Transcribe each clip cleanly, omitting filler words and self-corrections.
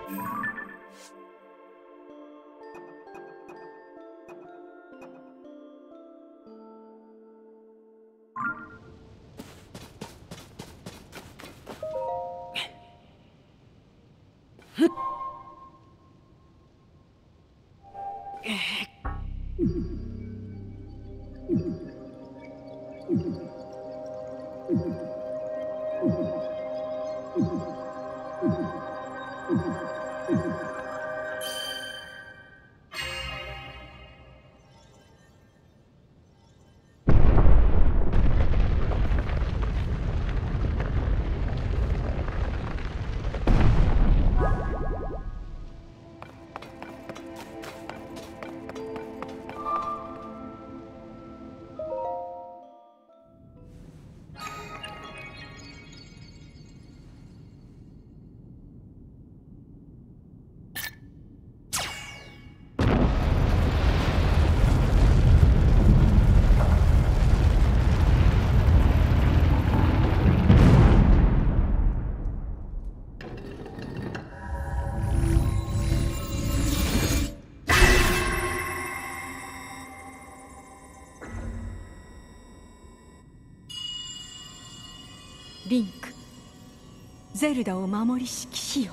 リンク、ゼルダを守りし騎士よ。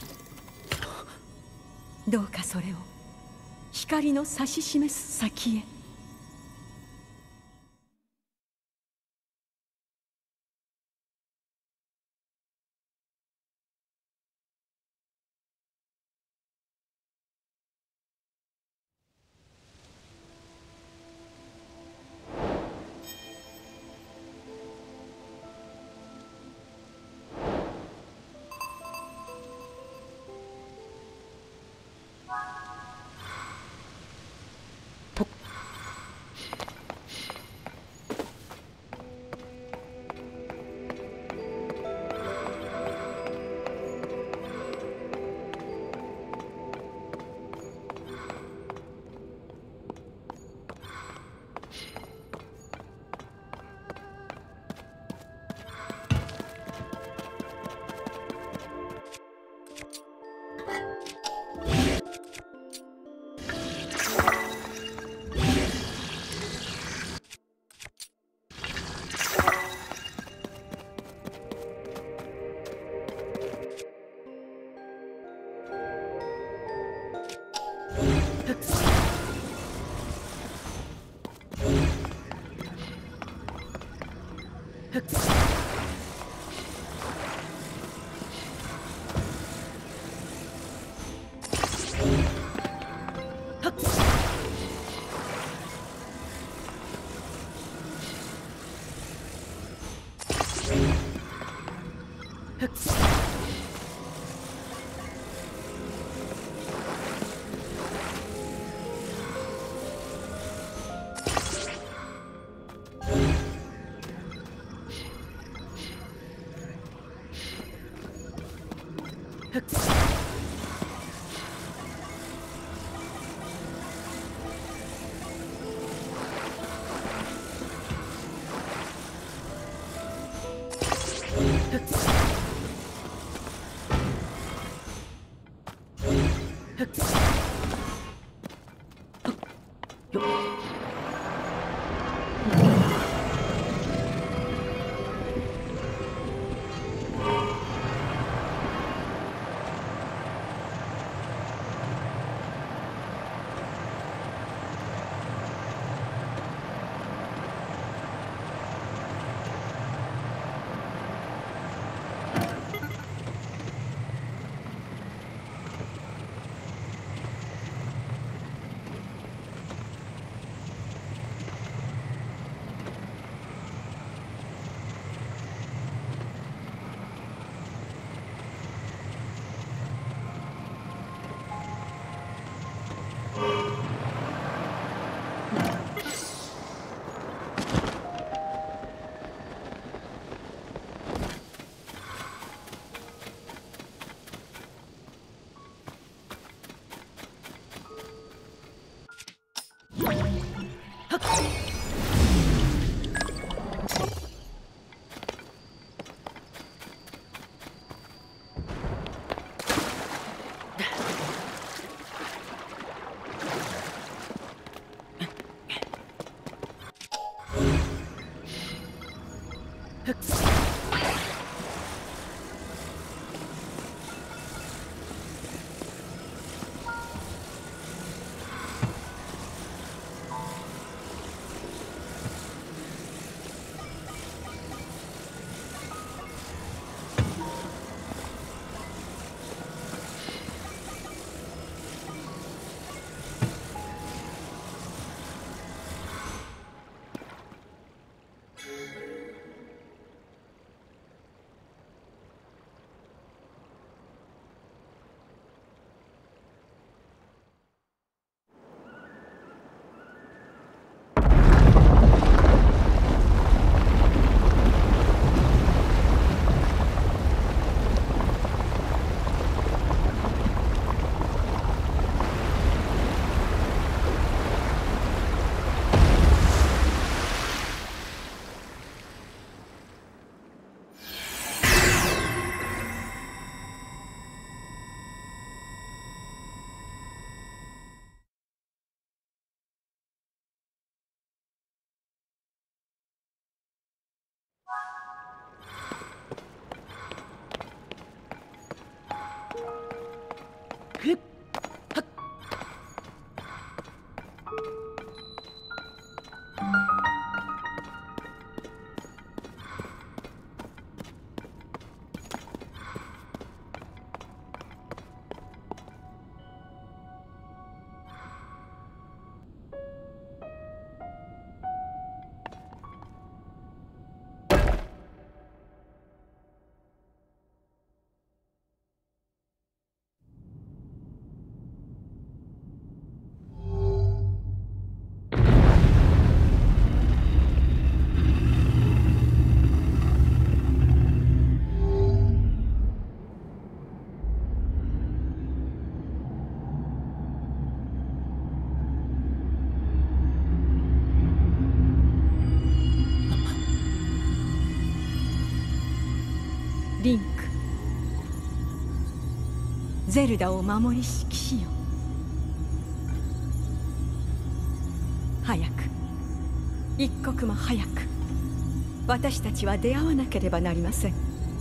どうかそれを光の指し示す先へ。 リンク、ゼルダを守りし騎士よ。早く、一刻も早く私たちは出会わなければなりません。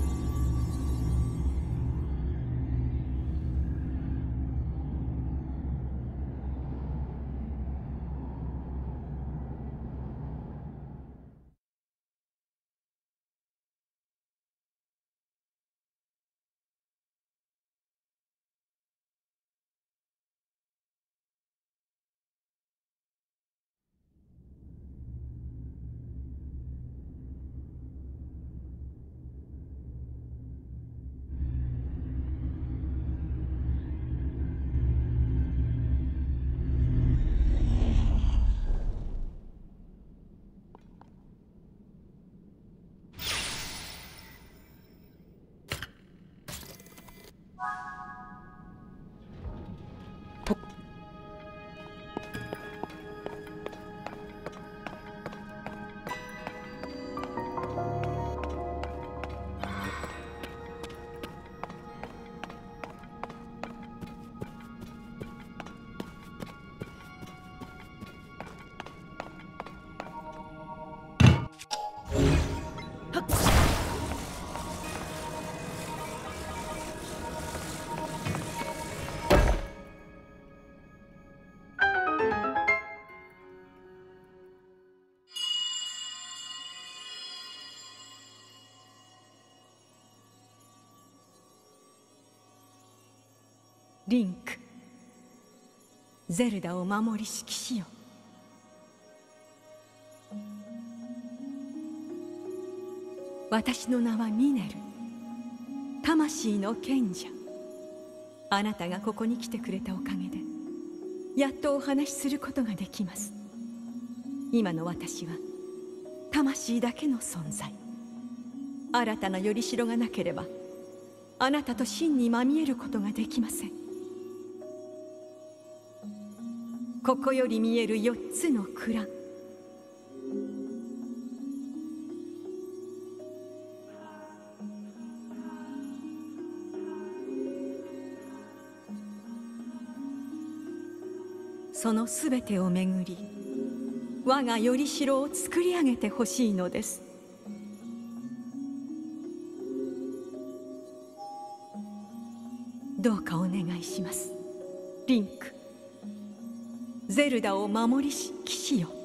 リンク、ゼルダを守りし騎士よ。私の名はミネル、魂の賢者。あなたがここに来てくれたおかげでやっとお話しすることができます。今の私は魂だけの存在。新たなよりしろがなければあなたと真にまみえることができません。ここより見える4つの蔵、そのすべてをめぐり我がよりしろを作り上げてほしいのです。 どうかお願いします。リンク、ゼルダを守りし騎士よ。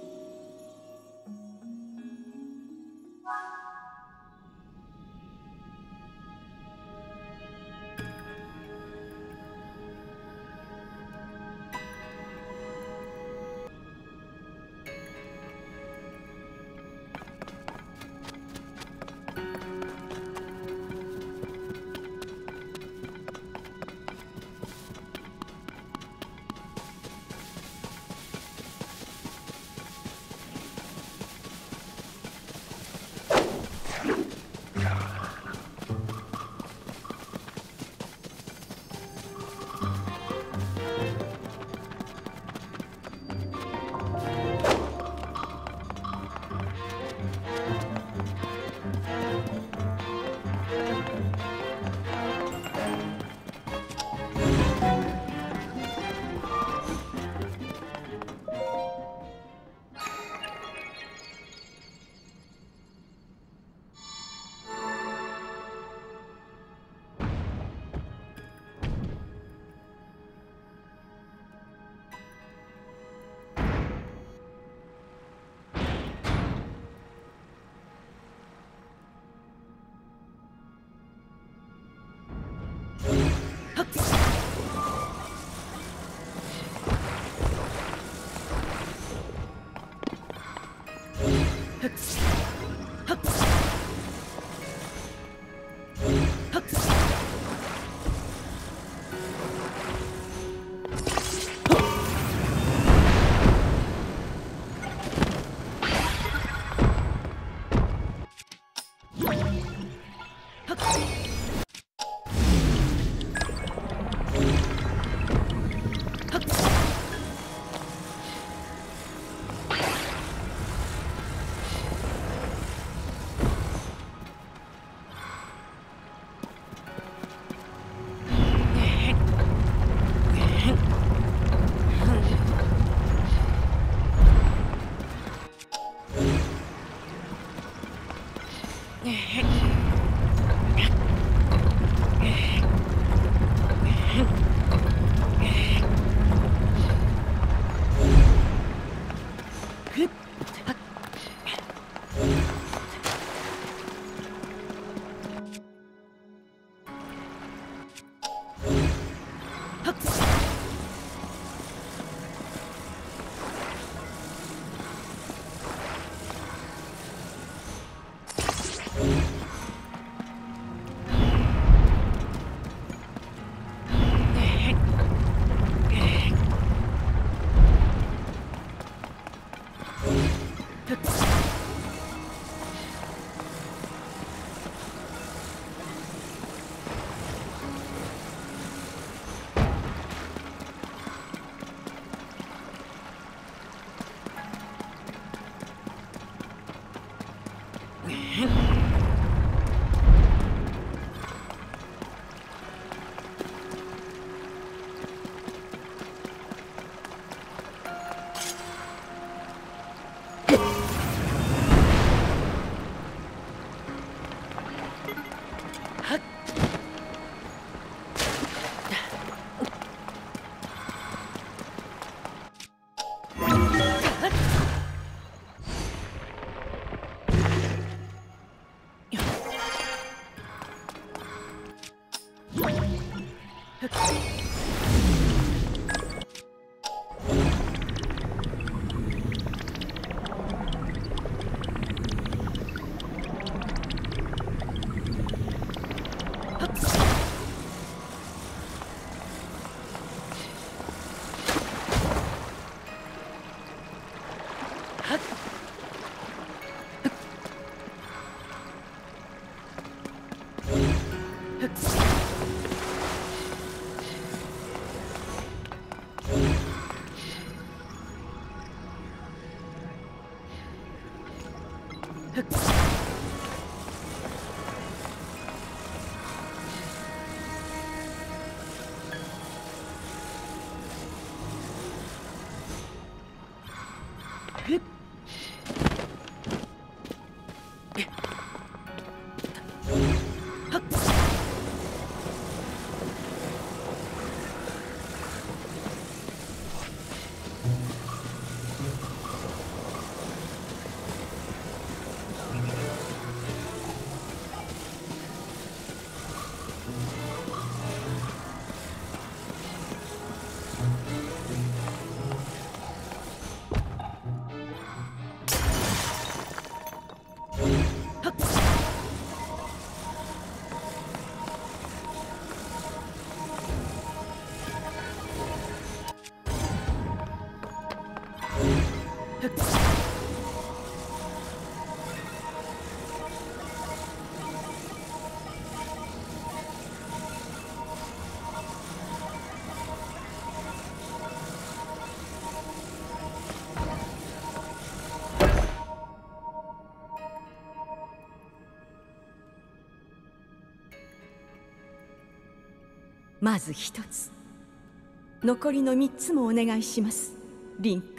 まず一つ、残りの3つもお願いします、リンク。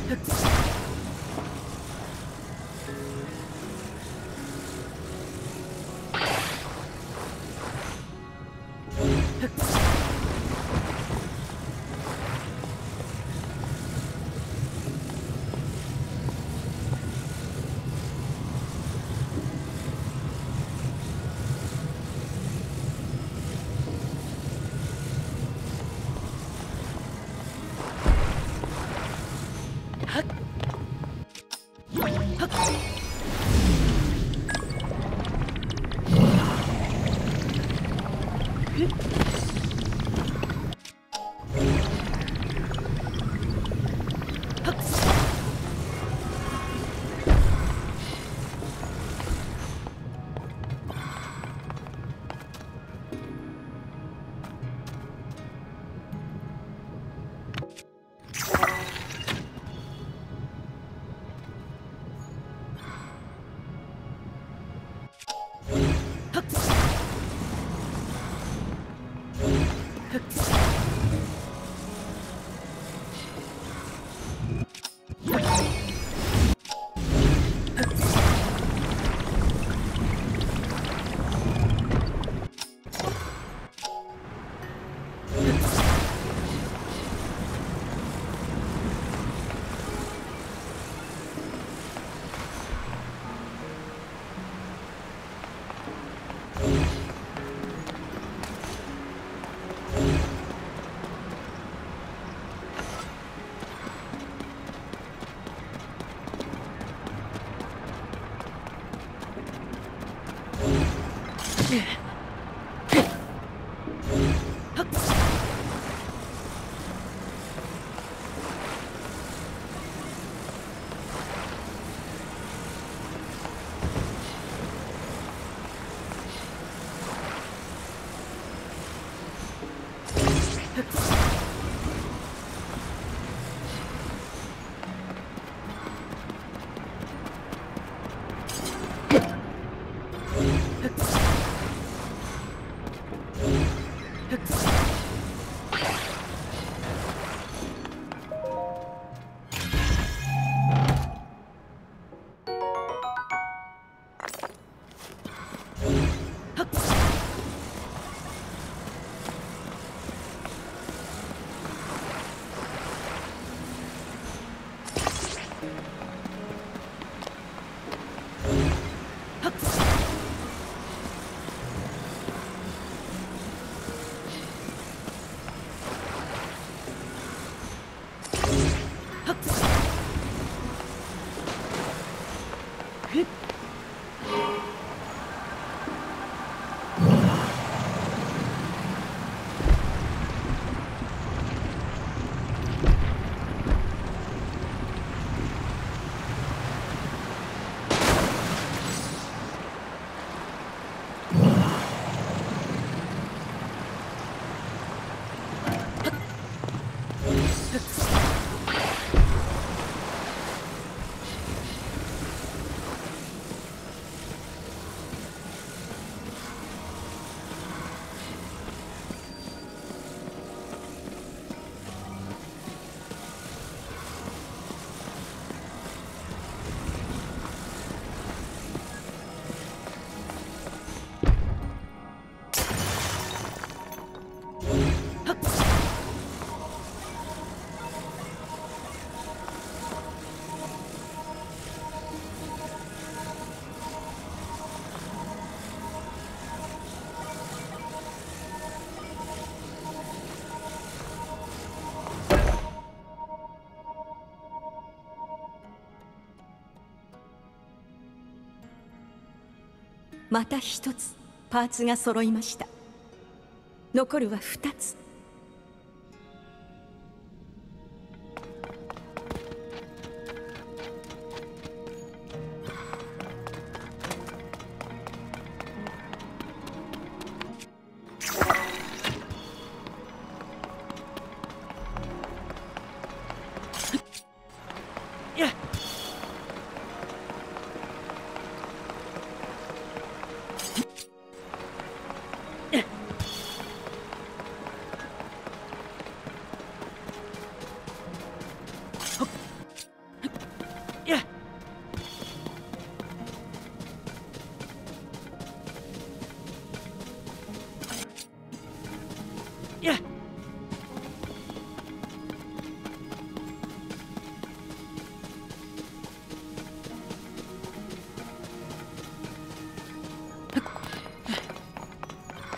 また一つパーツが揃いました。残るは2つ。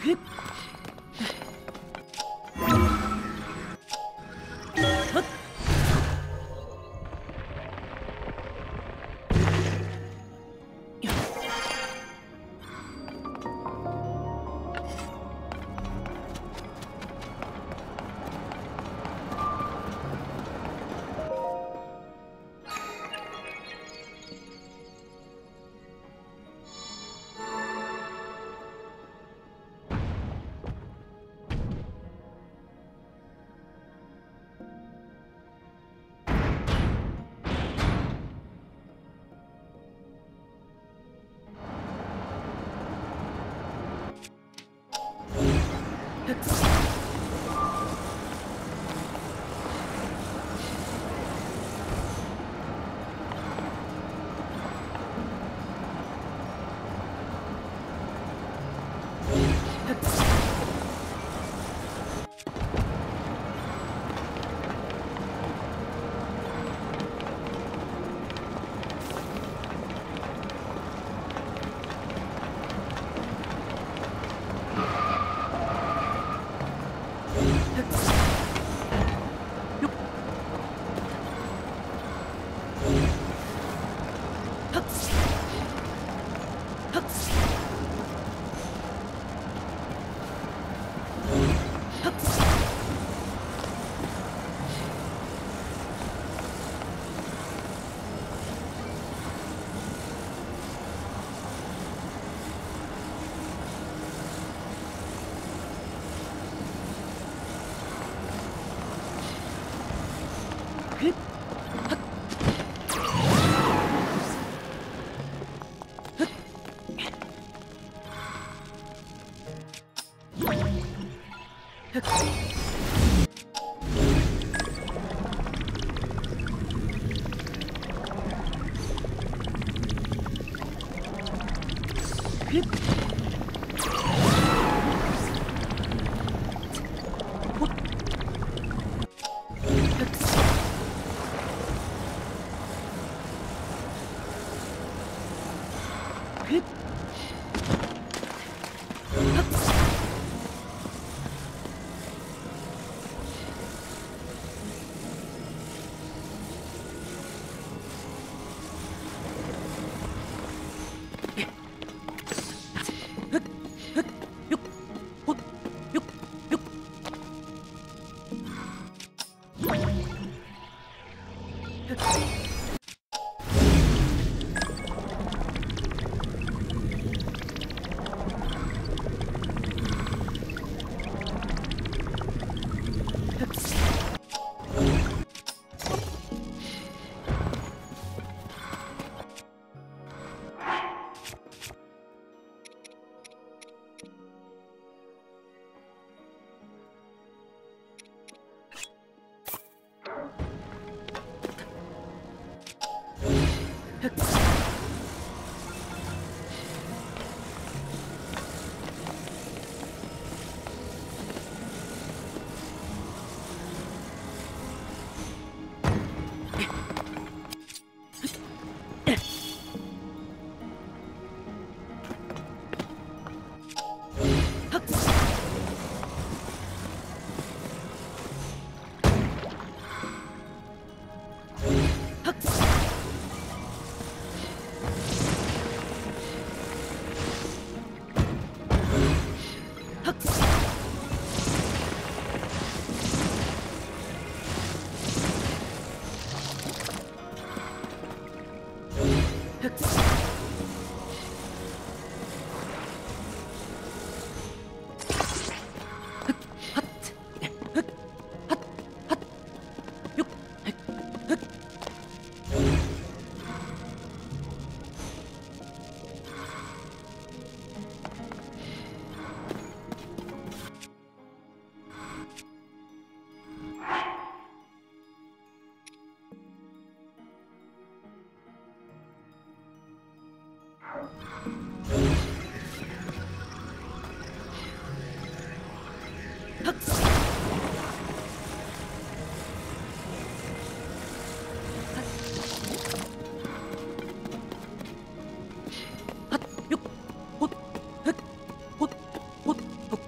ほっ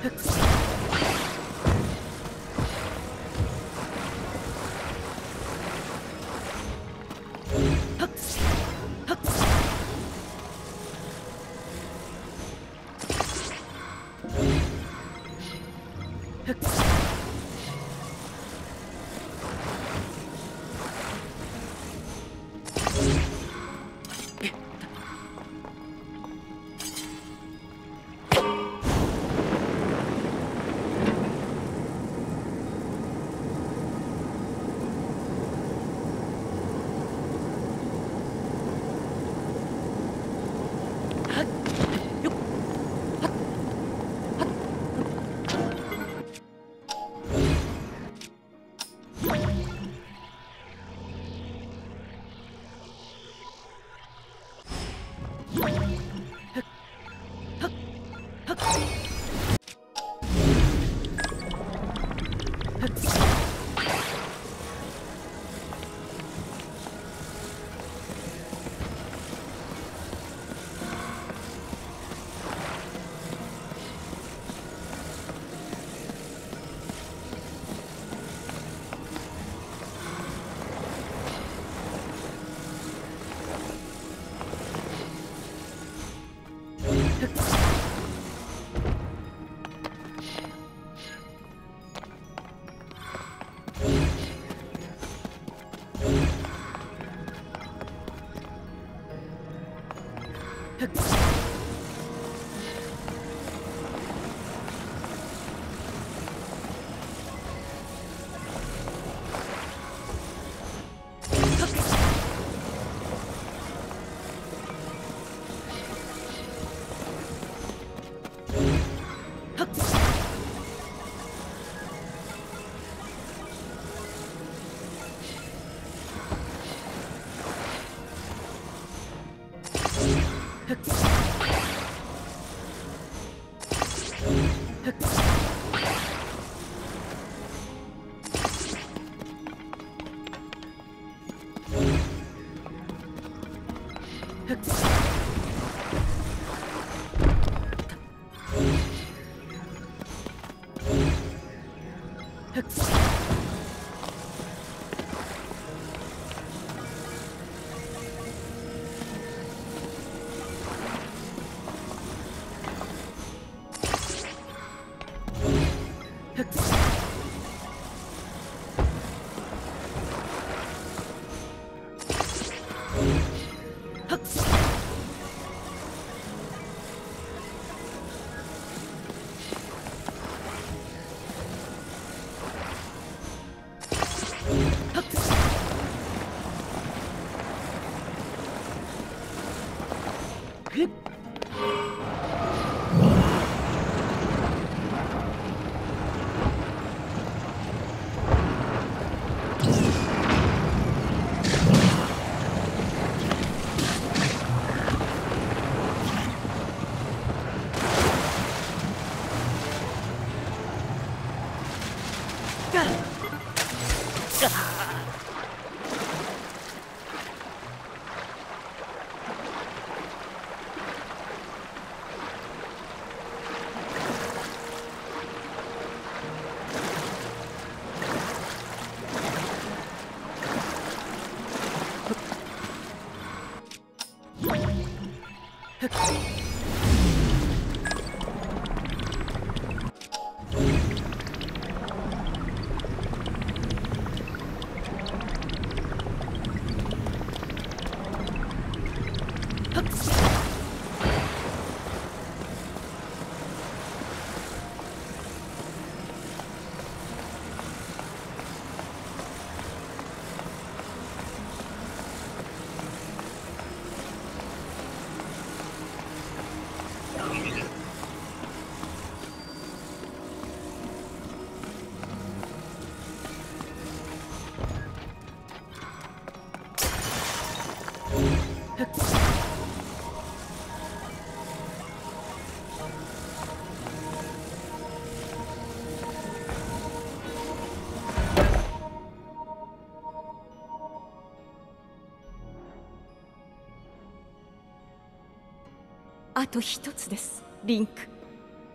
あと一つです、リンク。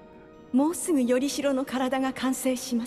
もうすぐよりしろの体が完成します。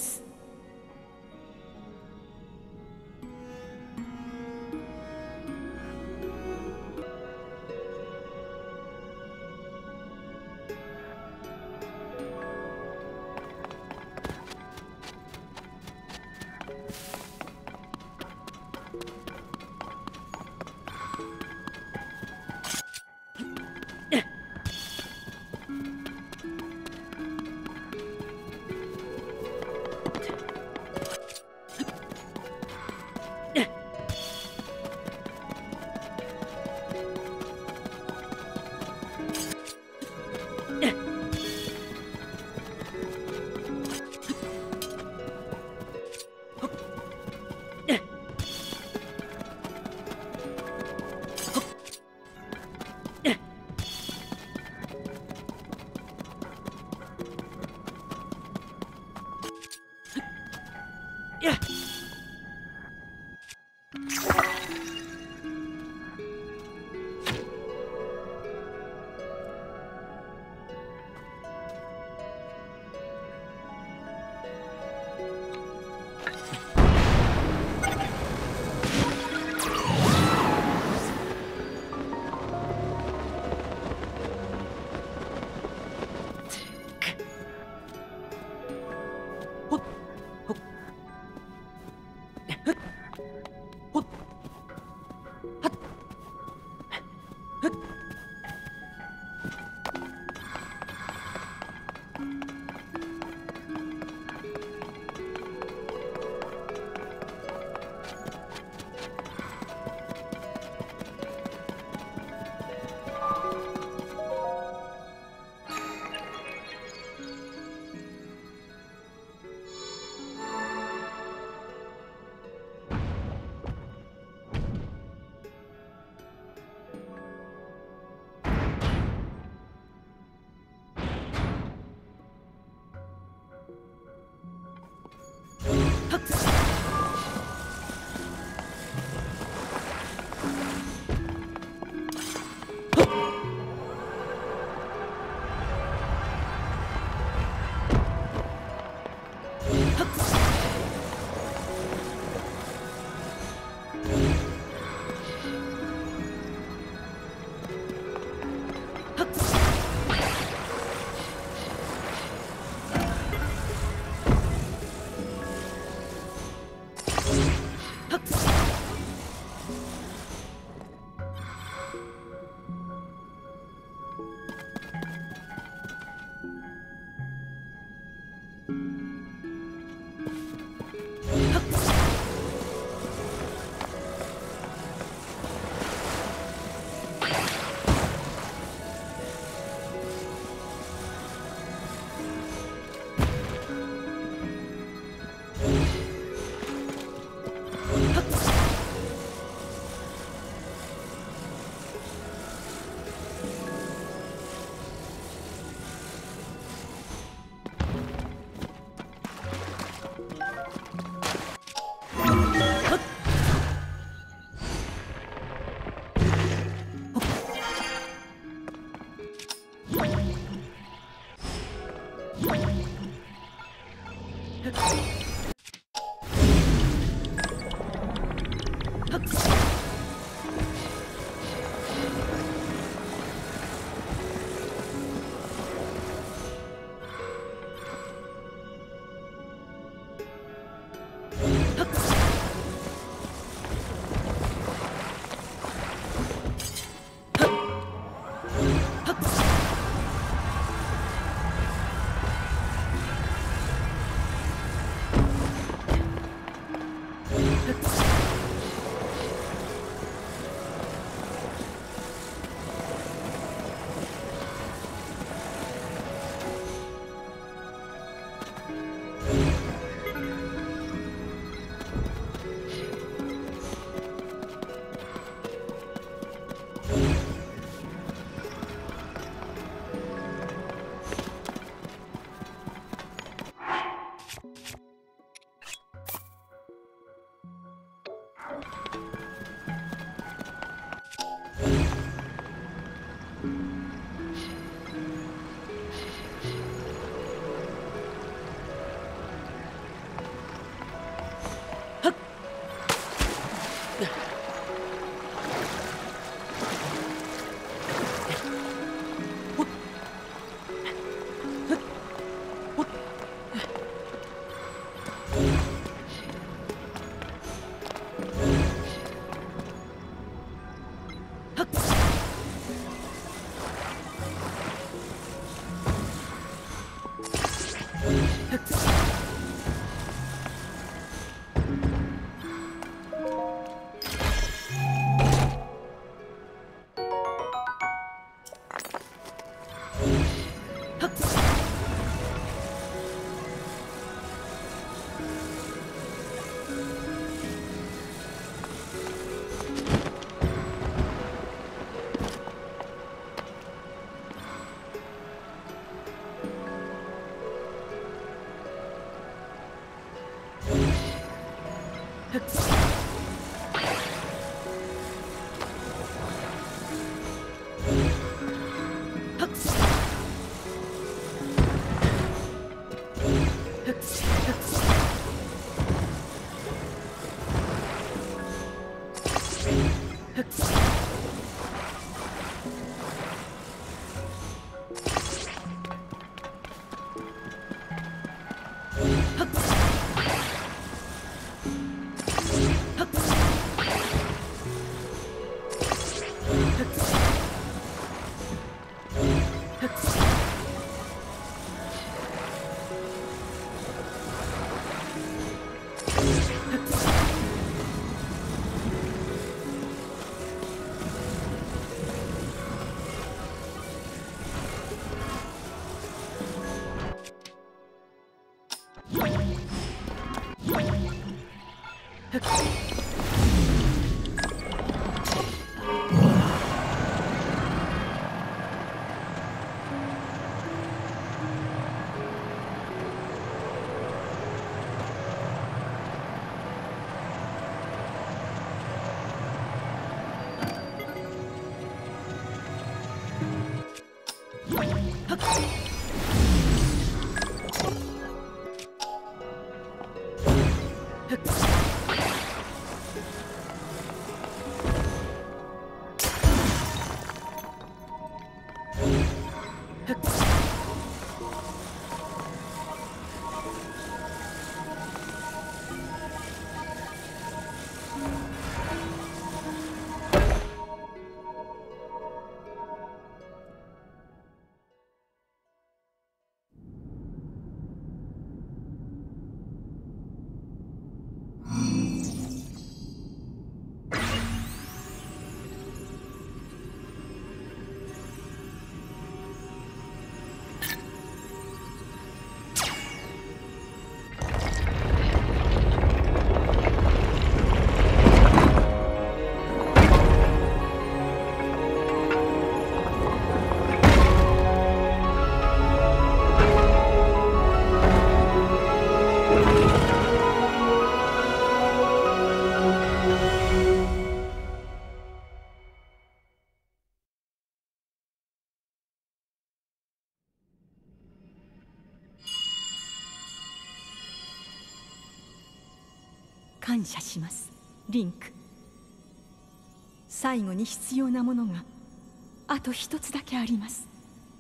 感謝します、リンク。最後に必要なものがあと一つだけあります。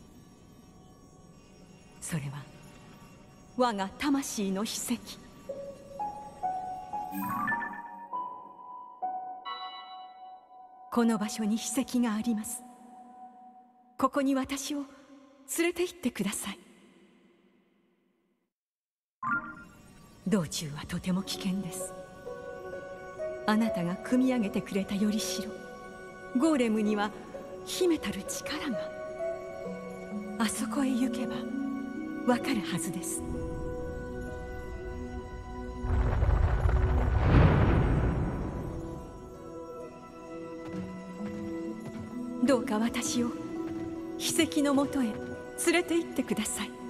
それは我が魂の秘跡。この場所に秘跡があります。ここに私を連れて行ってください。道中はとても危険です。あなたが組み上げてくれたよりしろゴーレムには秘めたる力が。あそこへ行けばわかるはずです。どうか私を秘跡のもとへ連れて行ってください。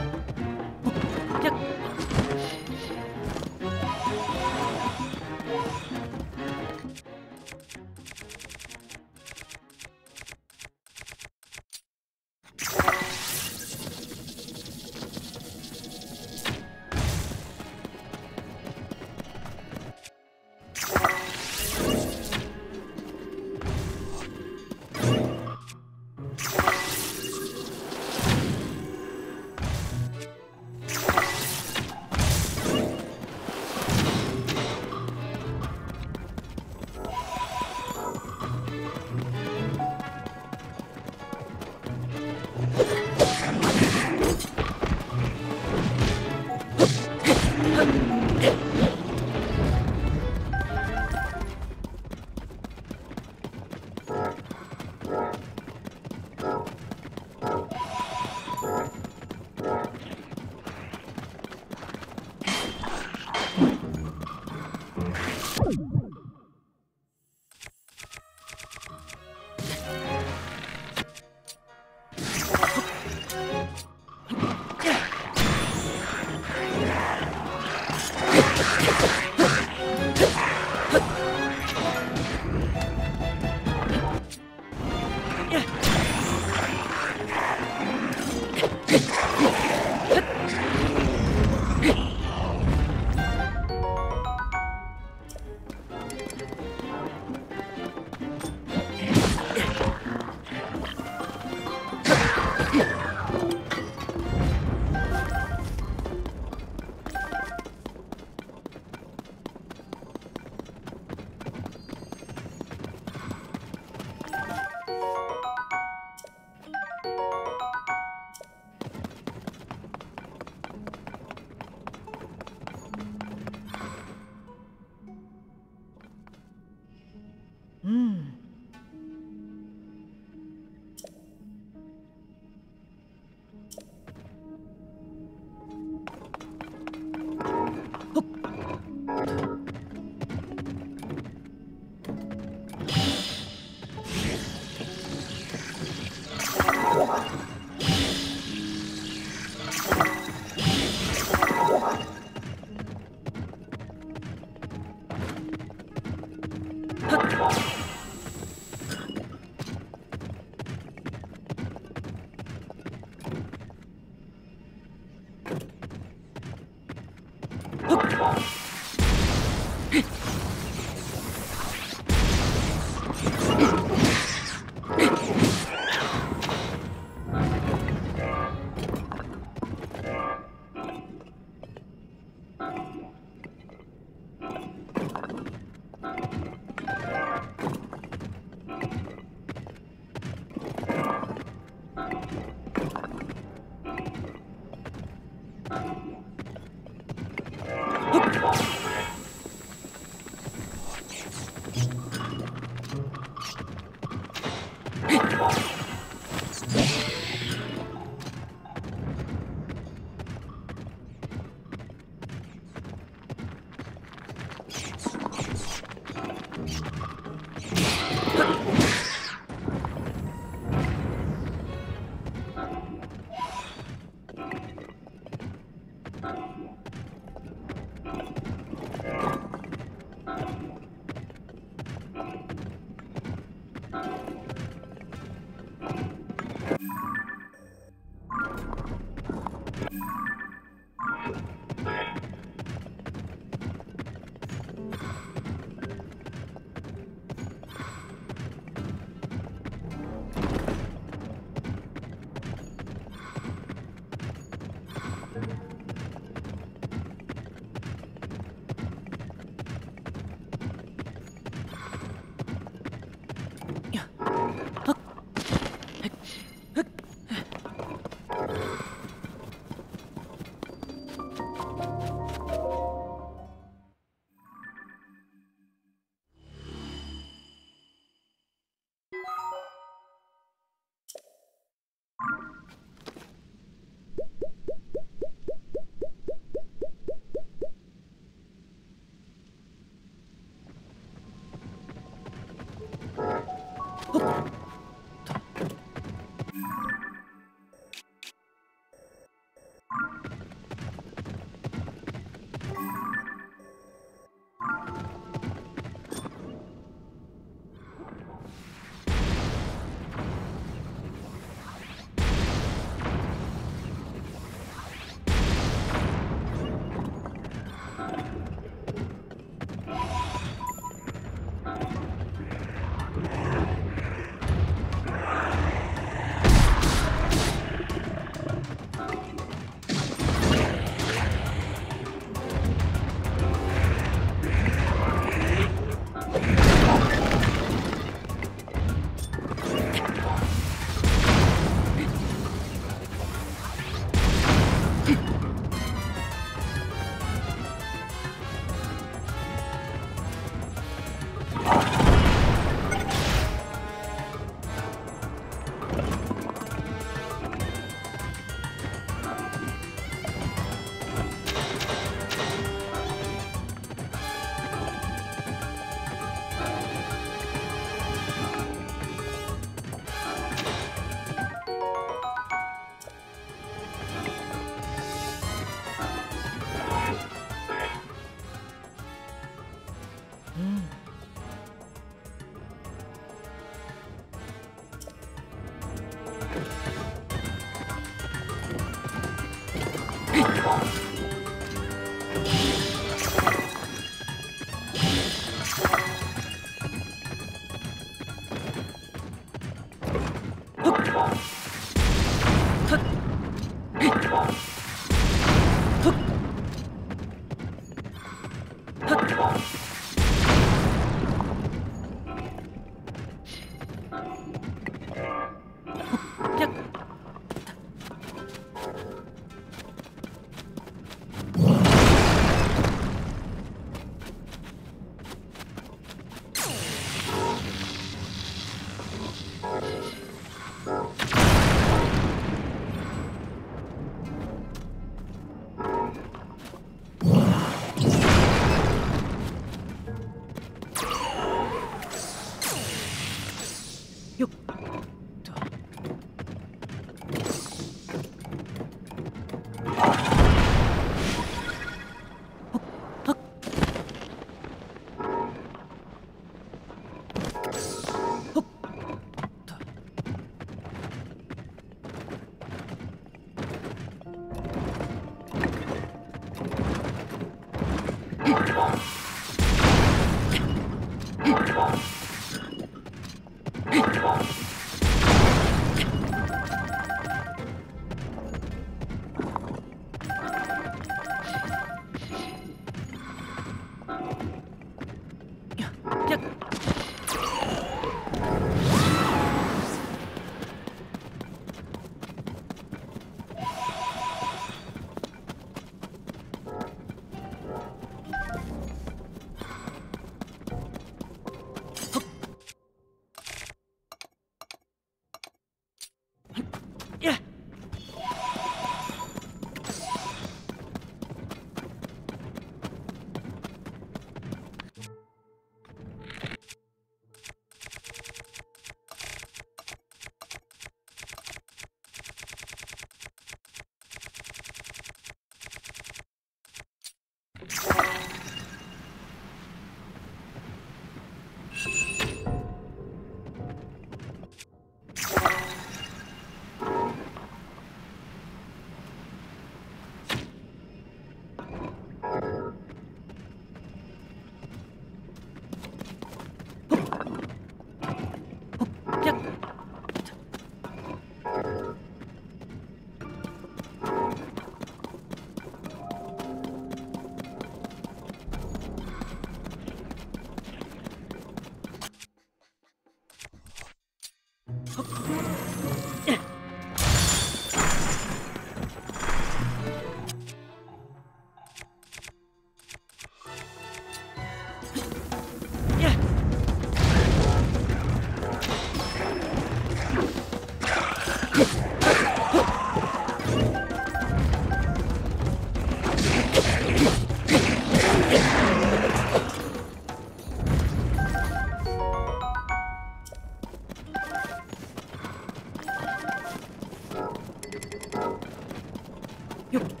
よっと。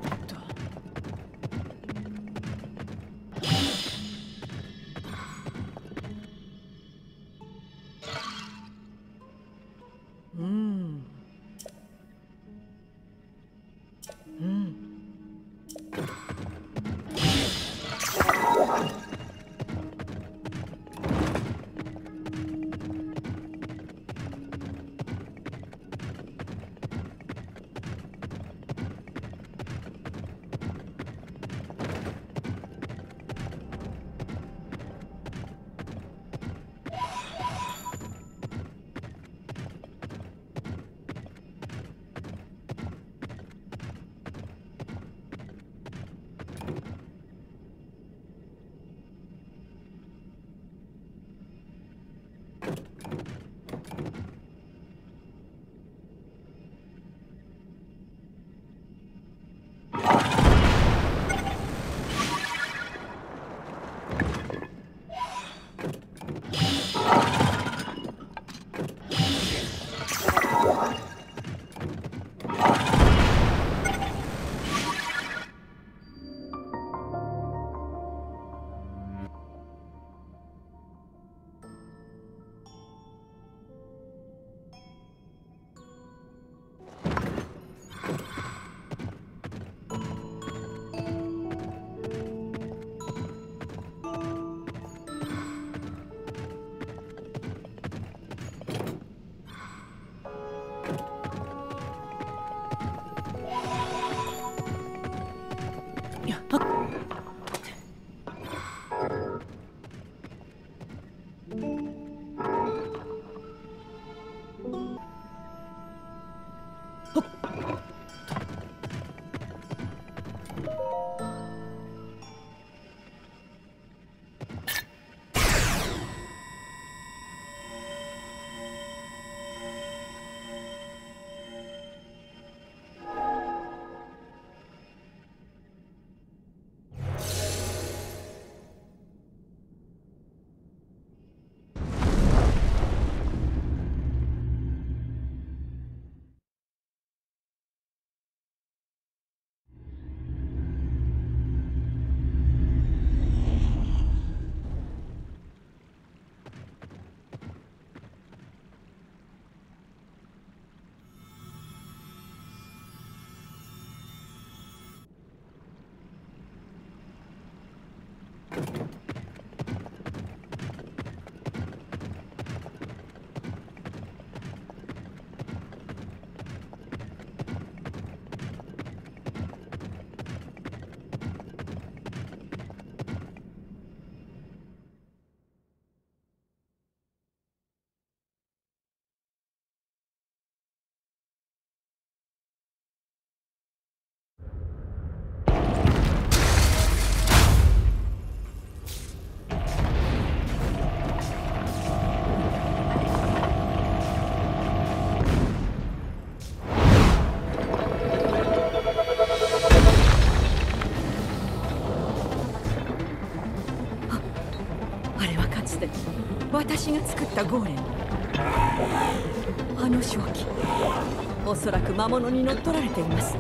私が作ったゴーレム。あの正気、おそらく魔物に乗っ取られています。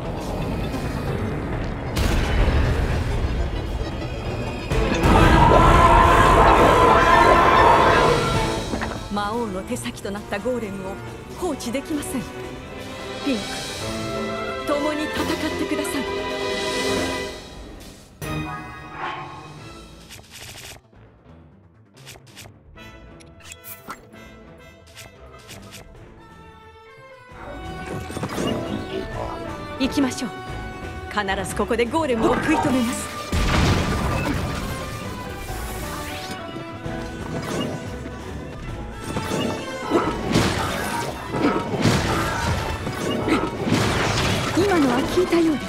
魔王の手先となったゴーレムを放置できません。ピンク、共に戦ってください。行きましょう。必ずここでゴーレムを食い止めます。今のは効いたようです。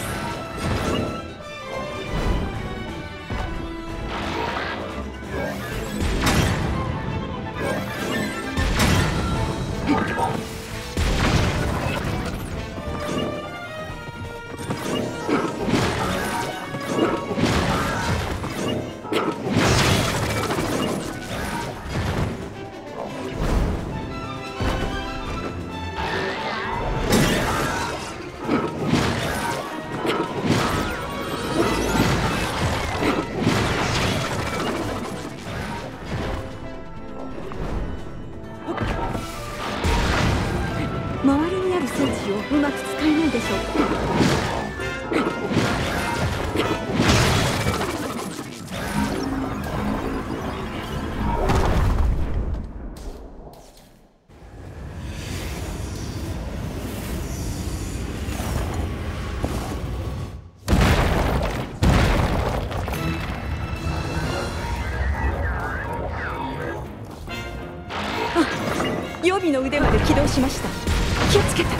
ないでしょうか。予備の腕まで起動しました。気をつけて。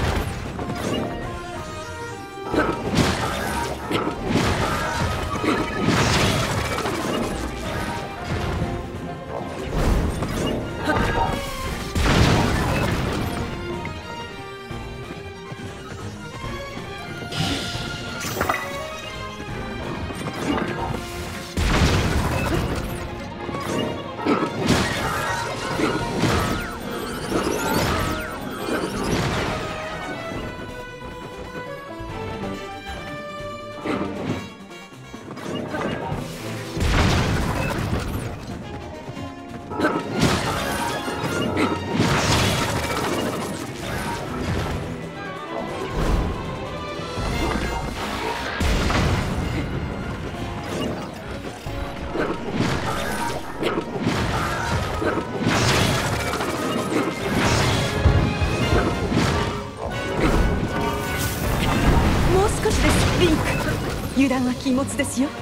油断は禁物ですよ。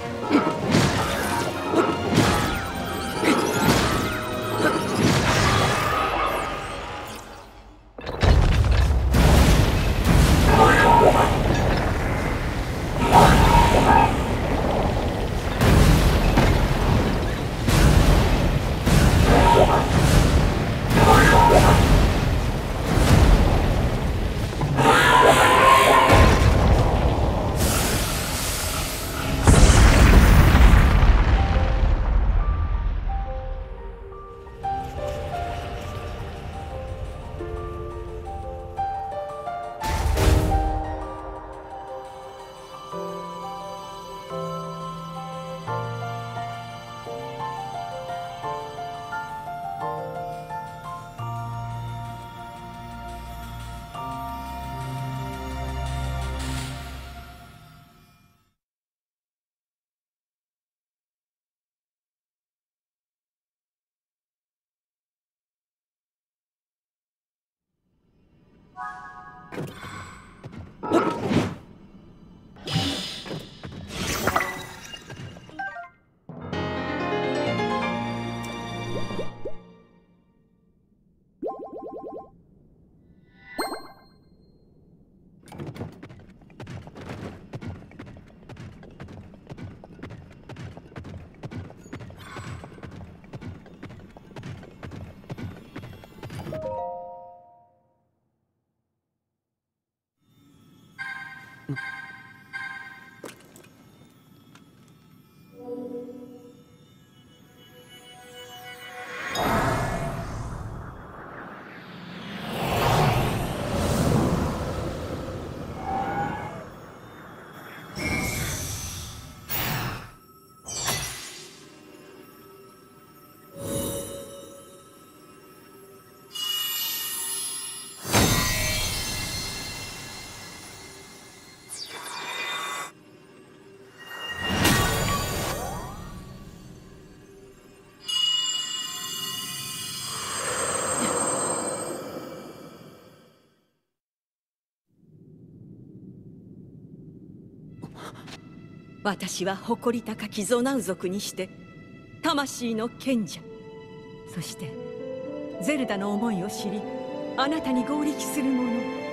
私は誇り高きゾナウ族にして魂の賢者、そしてゼルダの思いを知りあなたに合力する者、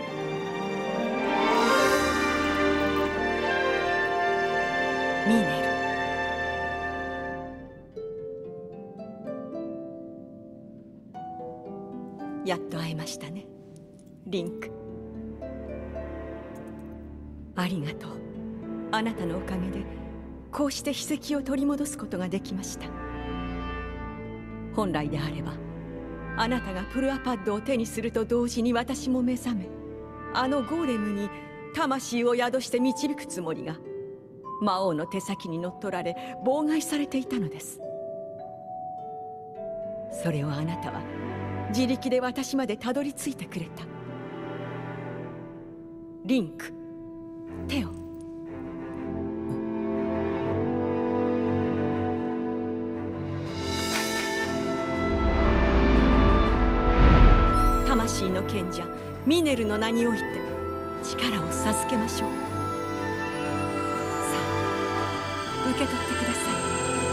ミネル。やっと会えましたね、リンク。ありがとう。あなたのおかげでこうして秘跡を取り戻すことができました。本来であればあなたがプルアパッドを手にすると同時に私も目覚め、あのゴーレムに魂を宿して導くつもりが魔王の手先に乗っ取られ妨害されていたのです。それをあなたは自力で私までたどり着いてくれた。 リンク、テオ。魂の賢者ミネルの名において力を授けましょう。さあ、受け取ってください。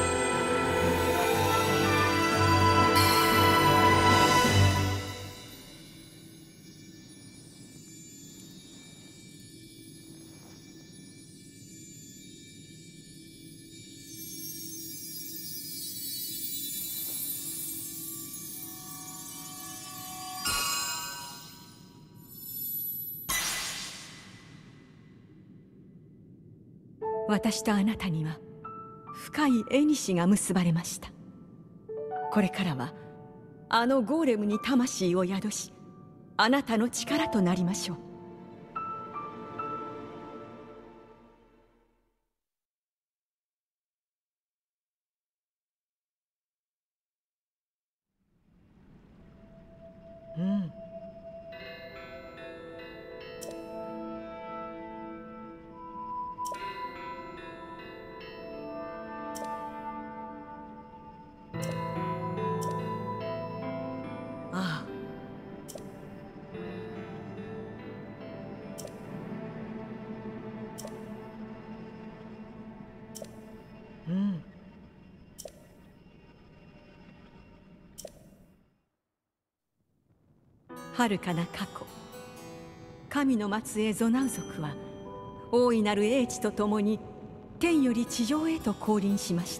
私とあなたには深い縁が結ばれました。これからはあのゴーレムに魂を宿し、あなたの力となりましょう。うん。ああ。うん。遥かな過去、神の末裔ゾナウ族は大いなる英知とともに天より地上へと降臨しました。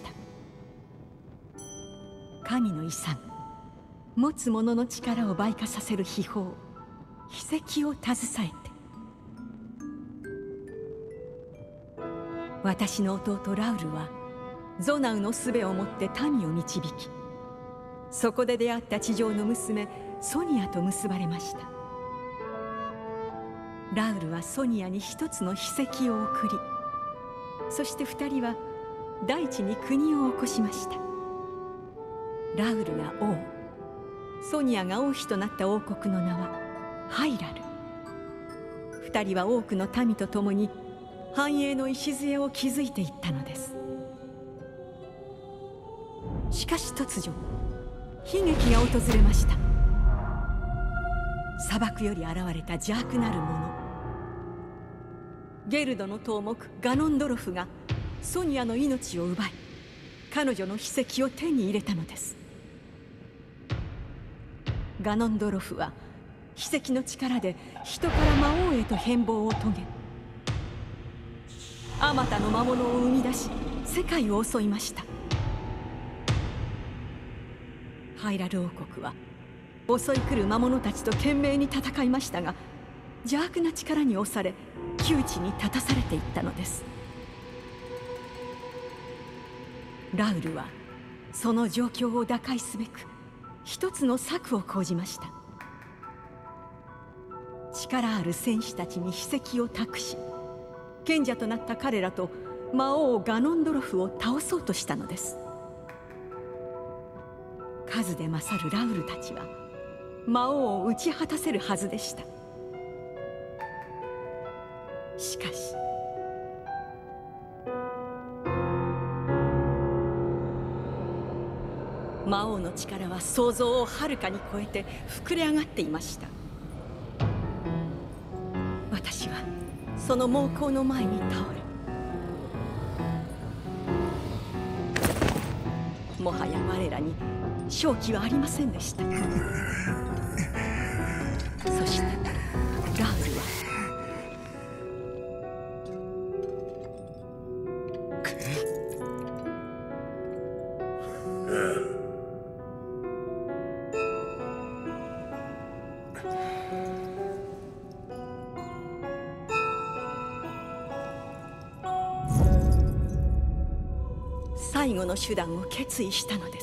神の遺産、持つ者の力を倍化させる秘宝、秘跡を携えて、私の弟ラウルはゾナウの術をもって民を導き、そこで出会った地上の娘ソニアと結ばれました。ラウルはソニアに一つの秘跡を送り、そして二人は大地に国を起こしました。ラウルが王、ソニアが王妃となった王国の名はハイラル。二人は多くの民と共に繁栄の礎を築いていったのです。しかし突如悲劇が訪れました。砂漠より現れた邪悪なる者、ゲルドの頭目ガノンドロフがソニアの命を奪い、彼女の秘跡を手に入れたのです。ガノンドロフは秘跡の力で人から魔王へと変貌を遂げ、あまたの魔物を生み出し世界を襲いました。ハイラル王国は襲い来る魔物たちと懸命に戦いましたが、邪悪な力に押され窮地に立たされていったのです。ラウルはその状況を打開すべく一つの策を講じました。力ある戦士たちに秘跡を託し、賢者となった彼らと魔王ガノンドロフを倒そうとしたのです。数で勝るラウルたちは魔王を打ち果たせるはずでした。しかし魔王の力は想像をはるかに超えて膨れ上がっていました。私はその猛攻の前に倒れ、もはや我らに勝機はありませんでした。そしてラウルは最後の手段を決意したのです。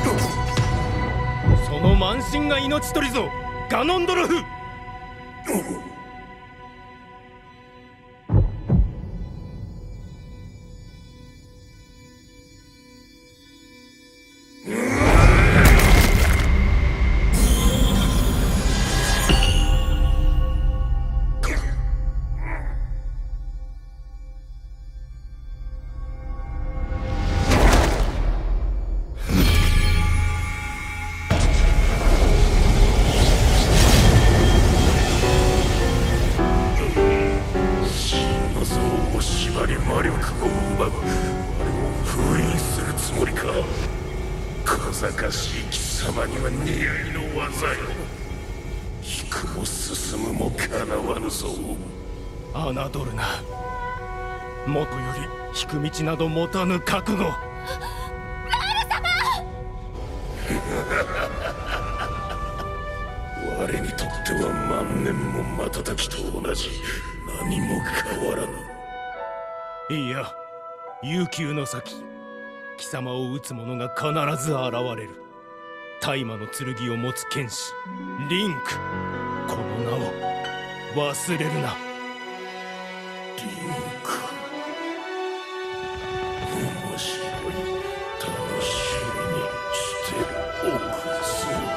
その慢心が命取りぞ、ガノンドロフ。 力を奪う我を封印するつもりか。小賢しい貴様には似合いの技よ。引くも進むもかなわぬぞ。 侮るな。もとより引く道など持たぬ覚悟。 我にとっては万年も瞬きと同じ。何も変わらぬ。 いや、悠久の先、貴様を討つ者が必ず現れる。大魔の剣を持つ剣士リンク、この名を忘れるな。 リンク、面白い。楽しみにしておくぞ。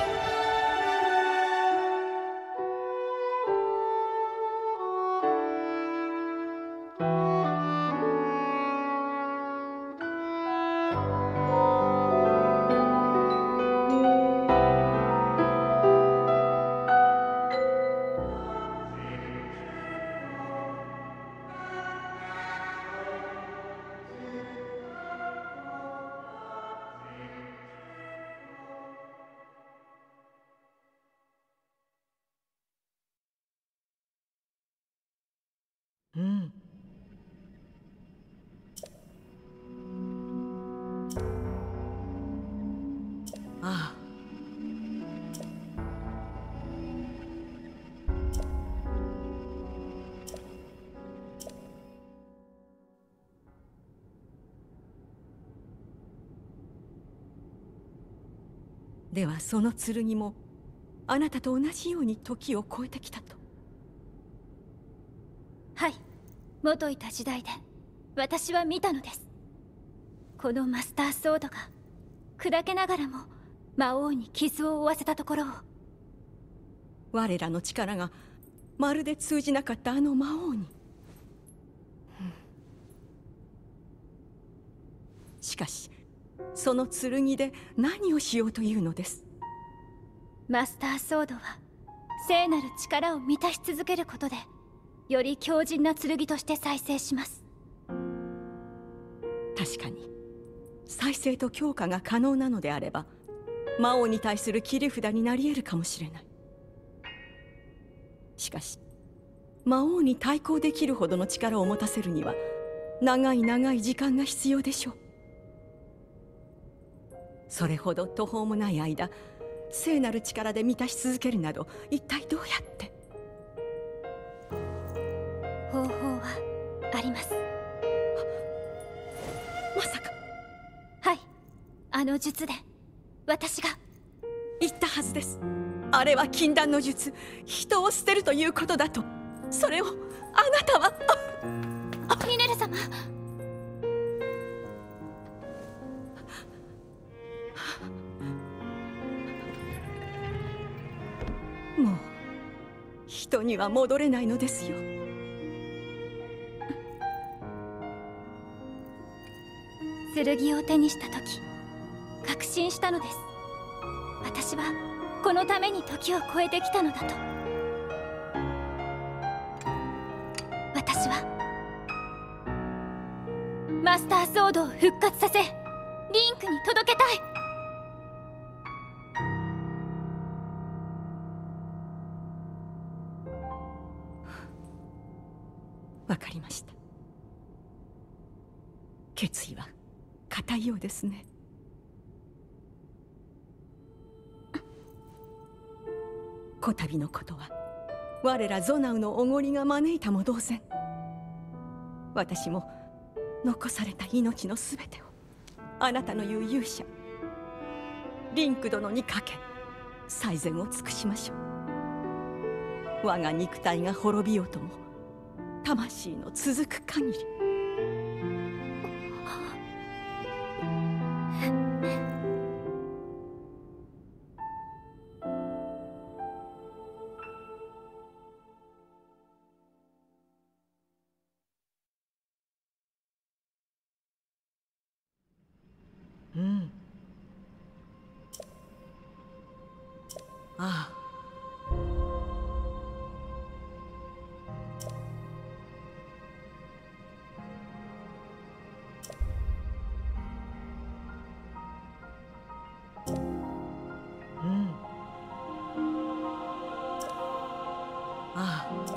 うん。ああ。ではその剣もあなたと同じように時を超えてきたと。 はい、元いた時代で私は見たのです。このマスターソードが砕けながらも魔王に傷を負わせたところを。 我らの力がまるで通じなかったあの魔王に。しかしその剣で何をしようというのです。 マスターソードは聖なる力を満たし続けることでより強靭な剣として再生します。 確かに再生と強化が可能なのであれば魔王に対する切り札になり得るかもしれない。しかし魔王に対抗できるほどの力を持たせるには長い長い時間が必要でしょう。それほど途方もない間聖なる力で満たし続けるなど一体どうやって。 方法はあります。 まさか。 はい、あの術で私が。 言ったはずです。あれは禁断の術、人を捨てるということだと。それをあなたは。 ミネル様。 もう人には戻れないのですよ。 剣を手にした時確信したのです。私はこのために時を超えてきたのだと。私はマスターソードを復活させリンクに届けたい。 わかりました。決意は固いようですね。こたびのことは我らゾナウのおごりが招いたも同然。私も残された命のすべてをあなたの言う勇者リンク殿にかけ最善を尽くしましょう。我が肉体が滅びようとも魂の続く限り。うん。ああ。 ああ。